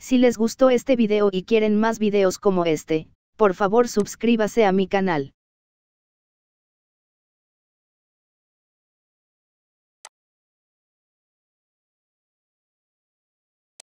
Si les gustó este video y quieren más videos como este, por favor suscríbase a mi canal.